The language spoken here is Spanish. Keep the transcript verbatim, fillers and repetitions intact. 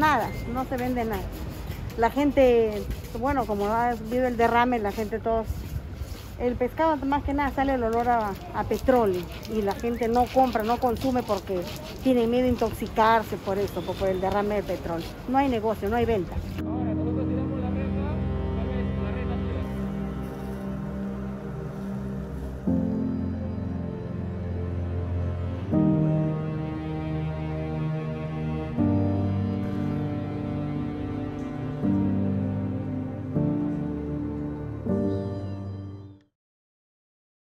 nada, no se vende nada. La gente, bueno, como ha habido el derrame, la gente todos, el pescado más que nada sale el olor a, a petróleo y la gente no compra, no consume porque tiene miedo de intoxicarse por eso, por el derrame de petróleo. No hay negocio, no hay venta.